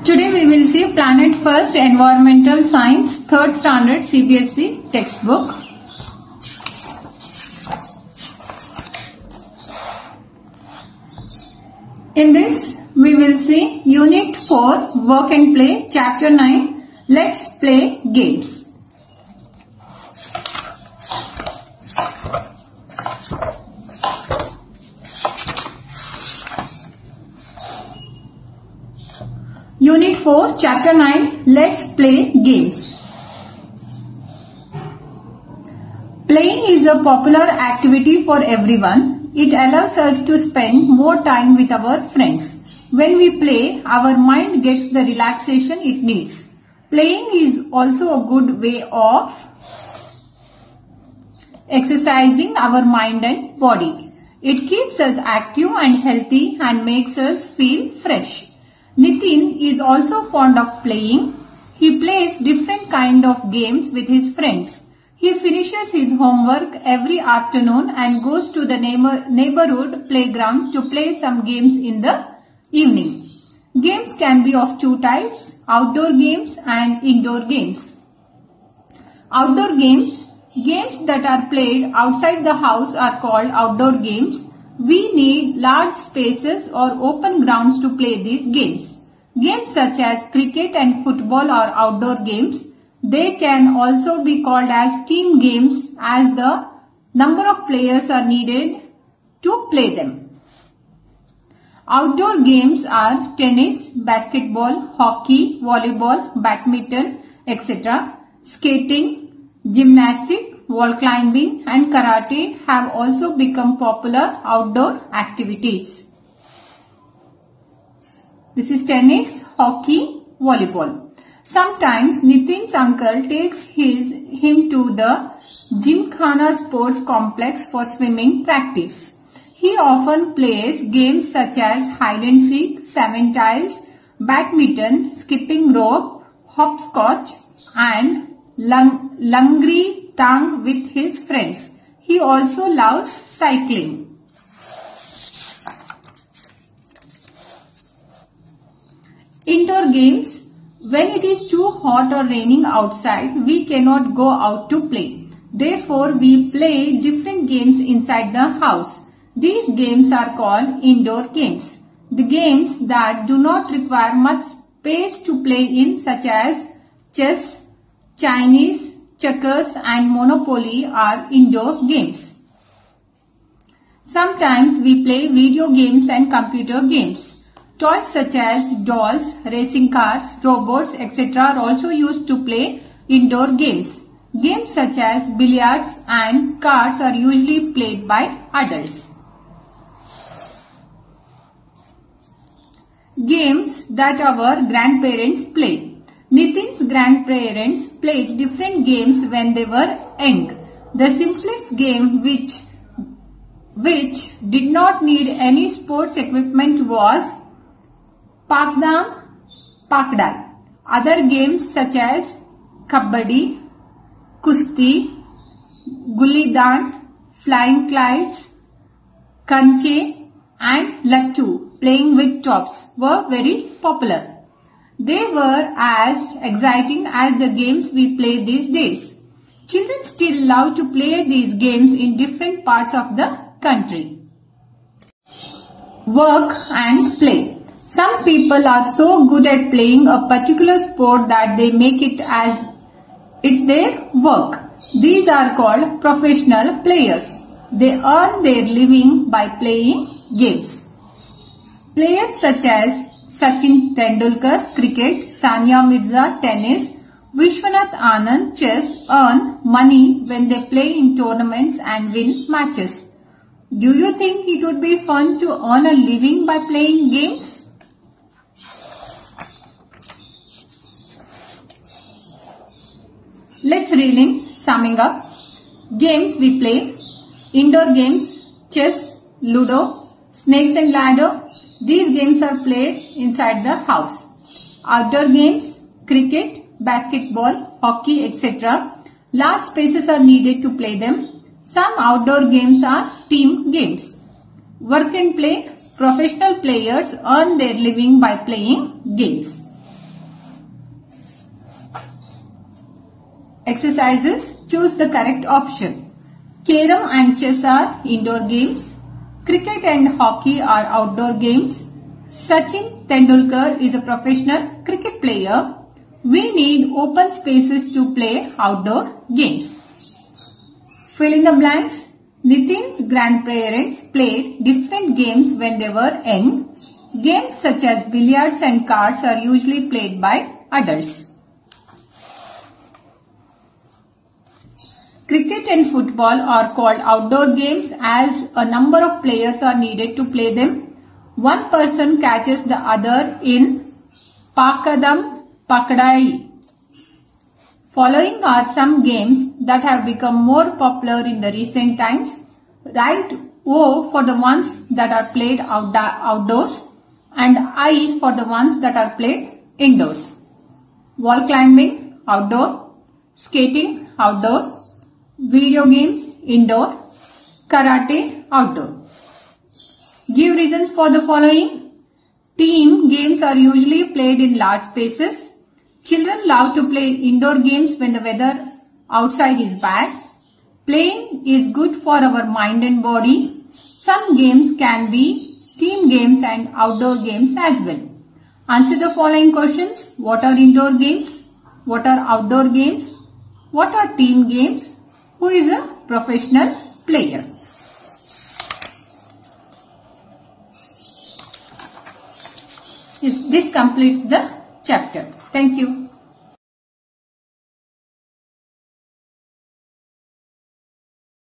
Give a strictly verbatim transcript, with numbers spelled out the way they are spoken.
Today we will see Planet First Environmental Science third Standard C B S E textbook. In this we will see Unit four Work and Play, Chapter nine Let's Play Games. Unit four, Chapter nine, Let's Play Games. Playing is a popular activity for everyone. It allows us to spend more time with our friends. When we play, our mind gets the relaxation it needs. Playing is also a good way of exercising our mind and body. It keeps us active and healthy and makes us feel fresh. Nitin is also fond of playing. He plays different kind of games with his friends. He finishes his homework every afternoon and goes to the neighbor, neighborhood playground to play some games in the evening. Games can be of two types, outdoor games and indoor games. Outdoor games, games that are played outside the house are called outdoor games. We need large spaces or open grounds to play these games. Games such as cricket and football are outdoor games. They can also be called as team games as the number of players are needed to play them. Outdoor games are tennis, basketball, hockey, volleyball, badminton, et cetera. Skating, gymnastics, wall climbing and karate have also become popular outdoor activities. This is tennis, hockey, volleyball. Sometimes Nitin's uncle takes his, him to the Gymkhana Sports Complex for swimming practice. He often plays games such as hide and seek, seven tiles, badminton, skipping rope, hopscotch and lung, lungri tang with his friends. He also loves cycling. Indoor games. When it is too hot or raining outside, we cannot go out to play. Therefore, we play different games inside the house. These games are called indoor games. The games that do not require much space to play in, such as chess, Chinese, checkers and monopoly, are indoor games. Sometimes we play video games and computer games. Toys such as dolls, racing cars, robots, et cetera are also used to play indoor games. Games such as billiards and cards are usually played by adults. Games that our grandparents play. Nitin's grandparents played different games when they were young. The simplest game which, which did not need any sports equipment was Pakdam Pakdal. Other games such as Kabaddi, Kusti, Gulli Dan, Flying Kites, Kanche and Lattu, playing with tops, were very popular. They were as exciting as the games we play these days. Children still love to play these games in different parts of the country. Work and play. Some people are so good at playing a particular sport that they make it as it their work. These are called professional players. They earn their living by playing games. Players such as Sachin Tendulkar, cricket, Sania Mirza, tennis, Vishwanath Anand, chess, earn money when they play in tournaments and win matches. Do you think it would be fun to earn a living by playing games? Let's read in summing up. Games we play. Indoor games, chess, ludo, snakes and ladder. These games are played inside the house. Outdoor games, cricket, basketball, hockey, et cetera. Large spaces are needed to play them. Some outdoor games are team games. Work and play. Professional players earn their living by playing games. Exercises. Choose the correct option. Carom and chess are indoor games. Cricket and hockey are outdoor games. Sachin Tendulkar is a professional cricket player. We need open spaces to play outdoor games. Fill in the blanks. Nitin's grandparents played different games when they were young. Games such as billiards and cards are usually played by adults. Cricket and football are called outdoor games as a number of players are needed to play them. One person catches the other in Pakadam Pakadai. Following are some games that have become more popular in the recent times. Write O for the ones that are played out outdoors and I for the ones that are played indoors. Wall climbing, outdoor. Skating, outdoor. Video games, indoor. Karate, outdoor. Give reasons for the following. Team games are usually played in large spaces. Children love to play indoor games when the weather outside is bad. Playing is good for our mind and body. Some games can be team games and outdoor games as well. Answer the following questions. What are indoor games? What are outdoor games? What are team games? Who is a professional player? This completes the chapter. Thank you.